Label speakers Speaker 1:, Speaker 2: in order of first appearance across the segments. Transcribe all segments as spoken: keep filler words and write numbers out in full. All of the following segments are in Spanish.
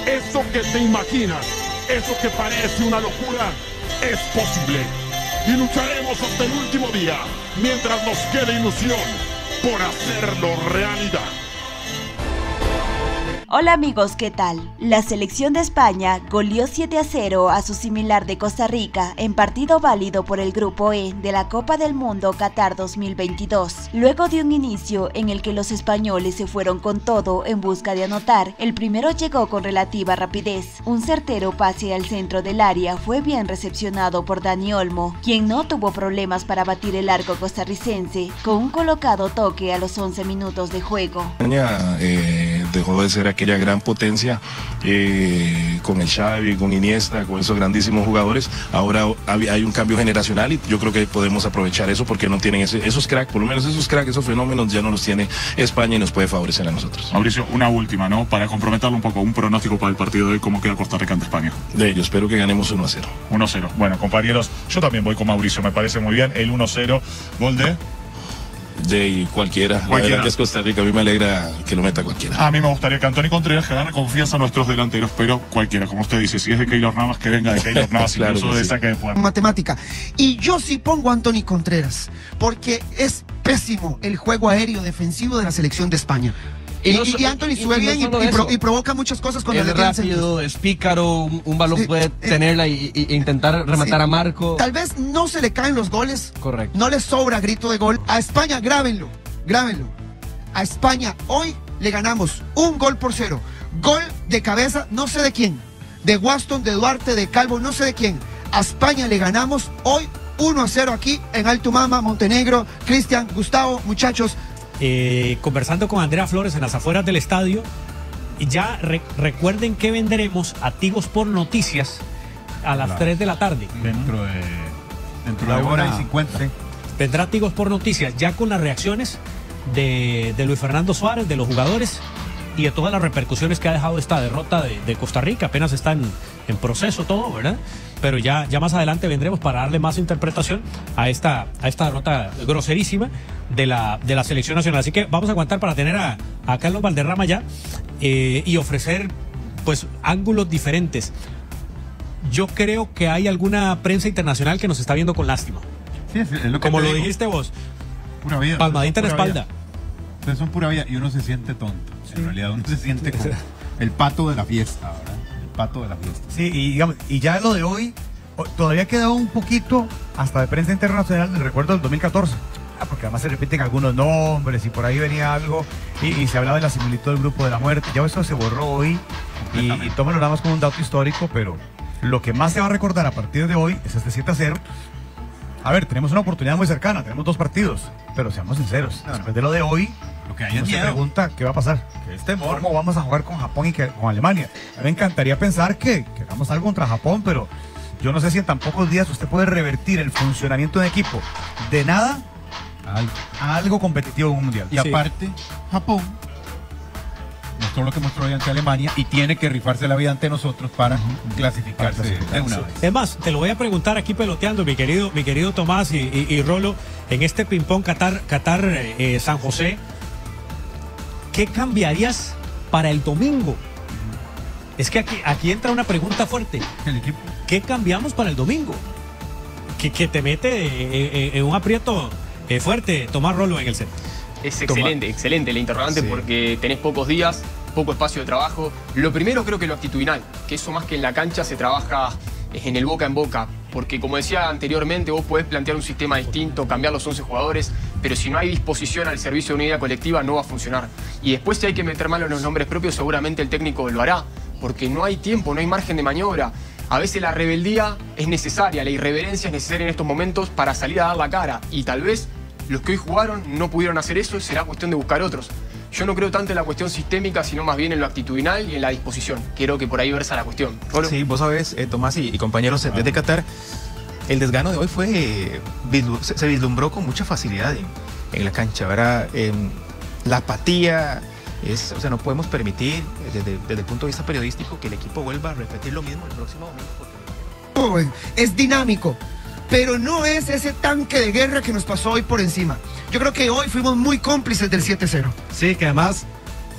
Speaker 1: Eso que te imaginas, eso que parece una locura, es posible. Y lucharemos hasta el último día, mientras nos quede ilusión, por hacerlo realidad.
Speaker 2: Hola amigos, ¿qué tal? La selección de España goleó siete a cero a su similar de Costa Rica en partido válido por el Grupo E de la Copa del Mundo Qatar dos mil veintidós. Luego de un inicio en el que los españoles se fueron con todo en busca de anotar, el primero llegó con relativa rapidez. Un certero pase al centro del área fue bien recepcionado por Dani Olmo, quien no tuvo problemas para batir el arco costarricense con un colocado toque a los once minutos de juego.
Speaker 3: España eh, dejó de ser aquella gran potencia eh, con el Xavi, con Iniesta, con esos grandísimos jugadores. Ahora hay un cambio generacional y yo creo que podemos aprovechar eso porque no tienen ese, esos cracks, por lo menos esos cracks, esos fenómenos ya no los tiene España y nos puede favorecer a nosotros.
Speaker 4: Mauricio, una última, ¿no? Para comprometerlo un poco, un pronóstico para el partido de hoy, ¿cómo queda Costa Rica ante España?
Speaker 3: De ello, espero que ganemos uno a cero.
Speaker 4: uno a cero. Bueno, compañeros, yo también voy con Mauricio, me parece muy bien. El uno a cero, gol de...
Speaker 3: De cualquiera, cualquiera. La verdad que es Costa Rica, a mí me alegra que lo meta cualquiera.
Speaker 4: A mí me gustaría que Anthony Contreras que gane confianza a nuestros delanteros, pero cualquiera, como usted dice, si es de Keylor Navas, que venga de Keylor Navas, claro, incluso de sí. Saque de fuera.
Speaker 5: Matemática. Y yo sí pongo a Anthony Contreras, porque es pésimo el juego aéreo defensivo de la selección de España. Y, no, y, y Anthony sube bien y, y, pro, y provoca muchas cosas cuando
Speaker 6: es
Speaker 5: le
Speaker 6: rápido, es pícaro, un, un balón sí, puede eh, tenerla y, y, e intentar rematar sí. a Marco.
Speaker 5: Tal vez no se le caen los goles.
Speaker 6: Correcto.
Speaker 5: No le sobra grito de gol. A España, grábenlo, grábenlo. A España hoy le ganamos un gol por cero. Gol de cabeza, no sé de quién. De Waston, de Duarte, de Calvo, no sé de quién. A España le ganamos hoy uno a cero aquí en Alto Mama, Montenegro. Cristian, Gustavo, muchachos.
Speaker 7: Eh, conversando con Andrea Flores en las afueras del estadio, y ya re recuerden que venderemos a Tigos por Noticias a las claro. tres de la tarde.
Speaker 4: Dentro de, dentro de hora y cincuenta. Sí.
Speaker 7: Vendrá Tigos por Noticias ya con las reacciones de, de Luis Fernando Suárez, de los jugadores y de todas las repercusiones que ha dejado esta derrota de, de Costa Rica. Apenas está en, en proceso todo, ¿verdad? Pero ya, ya más adelante vendremos para darle más interpretación a esta, a esta derrota groserísima de la, de la selección nacional. Así que vamos a aguantar para tener a, a Carlos Valderrama ya eh, y ofrecer pues ángulos diferentes. Yo creo que hay alguna prensa internacional que nos está viendo con lástima.
Speaker 8: Sí, es, es lo que
Speaker 7: Como lo
Speaker 8: digo.
Speaker 7: dijiste vos.
Speaker 8: Pura vida.
Speaker 7: Palmadita en la espalda.
Speaker 8: Ustedes son pura vida y uno se siente tonto. Sí. En realidad uno se siente como el pato de la fiesta, ¿verdad? Pato de la fiesta.
Speaker 9: Sí, y, digamos, y ya lo de hoy, todavía queda un poquito hasta de prensa internacional del recuerdo del dos mil catorce. Ah, porque además se repiten algunos nombres y por ahí venía algo y, y se hablaba de la similitud del grupo de la muerte. Ya eso se borró hoy y, y tómalo nada más como un dato histórico, pero lo que más se va a recordar a partir de hoy es este siete a cero. A ver, tenemos una oportunidad muy cercana, tenemos dos partidos, pero seamos sinceros, no, después de lo de hoy, lo que hay es se pregunta qué va a pasar, que es temor, cómo vamos a jugar con Japón y que, con Alemania. A mí me encantaría pensar que, que hagamos algo contra Japón, pero yo no sé si en tan pocos días usted puede revertir el funcionamiento de un equipo de nada a algo, a algo competitivo en un mundial.
Speaker 8: Y sí. Aparte, Japón mostró lo que mostró hoy ante Alemania y tiene que rifarse la vida ante nosotros para uh-huh. clasificarse de una vez.
Speaker 7: Es más, te lo voy a preguntar aquí peloteando, mi querido, mi querido Tomás y, y, y Rolo, en este ping-pong Qatar, Qatar eh, San José, ¿qué cambiarías para el domingo? Es que aquí, aquí entra una pregunta fuerte.
Speaker 8: ¿El equipo?
Speaker 7: ¿Qué cambiamos para el domingo? Que, que te mete en, en un aprieto eh, fuerte, Tomás Rolo en el centro.
Speaker 10: Es excelente, Toma. excelente la interrogante sí. porque tenés pocos días, poco espacio de trabajo. Lo primero creo que lo actitudinal, que eso más que en la cancha se trabaja en el boca en boca. Porque como decía anteriormente, vos podés plantear un sistema distinto, cambiar los once jugadores, pero si no hay disposición al servicio de una idea colectiva no va a funcionar. Y después si hay que meter mano en los nombres propios, seguramente el técnico lo hará, porque no hay tiempo, no hay margen de maniobra. A veces la rebeldía es necesaria, la irreverencia es necesaria en estos momentos para salir a dar la cara. Y tal vez los que hoy jugaron no pudieron hacer eso, será cuestión de buscar otros. Yo no creo tanto en la cuestión sistémica, sino más bien en lo actitudinal y en la disposición. Creo que por ahí versa la cuestión. ¿Rolo?
Speaker 11: Sí, vos sabés, eh, Tomás y, y compañeros ah. desde Qatar, el desgano de hoy fue eh, se, se vislumbró con mucha facilidad en, en la cancha, ¿verdad? Eh, la apatía, es, o sea, no podemos permitir desde, desde el punto de vista periodístico que el equipo vuelva a repetir lo mismo el próximo domingo. Porque...
Speaker 5: Es dinámico, pero no es ese tanque de guerra que nos pasó hoy por encima. Yo creo que hoy fuimos muy cómplices del siete cero.
Speaker 12: Sí, que además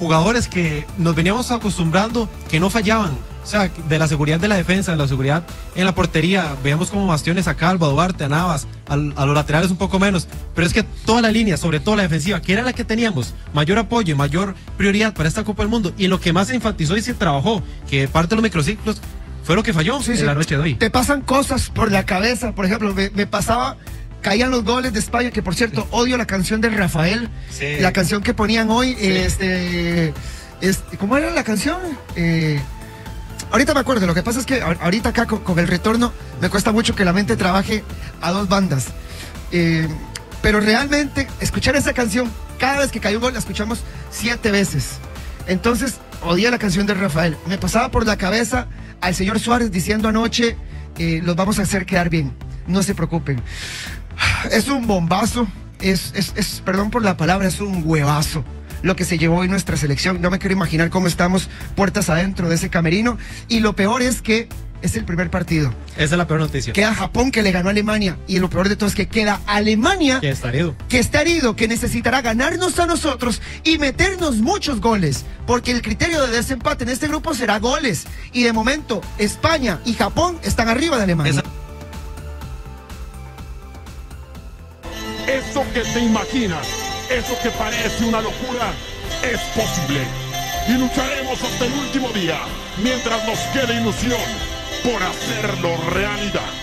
Speaker 6: jugadores que nos veníamos acostumbrando que no fallaban. O sea, de la seguridad de la defensa, de la seguridad en la portería. Veíamos como bastiones a Calvo, a Duarte, a Navas, a, a los laterales un poco menos. Pero es que toda la línea, sobre todo la defensiva, que era la que teníamos mayor apoyo y mayor prioridad para esta Copa del Mundo, y lo que más se enfatizó y se trabajó, que parte de los microciclos, fue lo que falló
Speaker 5: Sí,
Speaker 6: en
Speaker 5: sí.
Speaker 6: la noche de hoy.
Speaker 5: Te pasan cosas por la cabeza. Por ejemplo, me, me pasaba, caían los goles de España, que por cierto, odio la canción de Rafael.
Speaker 6: Sí.
Speaker 5: La canción que ponían hoy,
Speaker 6: Sí.
Speaker 5: este, este, ¿cómo era la canción? Eh, ahorita me acuerdo, lo que pasa es que a- ahorita acá con, con el retorno me cuesta mucho que la mente trabaje a dos bandas. Eh, pero realmente, escuchar esa canción, cada vez que cae un gol, la escuchamos siete veces. Entonces, odié la canción de Rafael. Me pasaba por la cabeza al señor Suárez diciendo anoche, eh, los vamos a hacer quedar bien, no se preocupen. Es un bombazo, es, es, es, perdón por la palabra, es un huevazo lo que se llevó hoy nuestra selección. No me quiero imaginar cómo estamos puertas adentro de ese camerino. Y lo peor es que es el primer partido.
Speaker 6: Esa es la peor noticia.
Speaker 5: Queda Japón, que le ganó a Alemania. Y lo peor de todo es que queda Alemania,
Speaker 6: Que está herido.
Speaker 5: que está herido, que necesitará ganarnos a nosotros y meternos muchos goles, porque el criterio de desempate en este grupo será goles, y de momento España y Japón están arriba de Alemania.
Speaker 6: Esa-
Speaker 1: Eso que te imaginas, eso que parece una locura, es posible. Y lucharemos hasta el último día, mientras nos quede ilusión por hacerlo realidad.